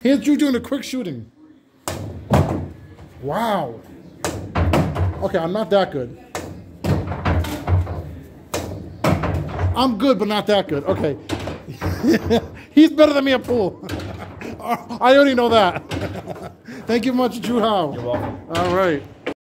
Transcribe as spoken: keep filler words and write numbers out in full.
Here's Drew doing a quick shooting. Wow. Okay, I'm not that good. I'm good, but not that good. Okay. He's better than me at pool. I already know that. Thank you much, Drew Howe. You're welcome. All right.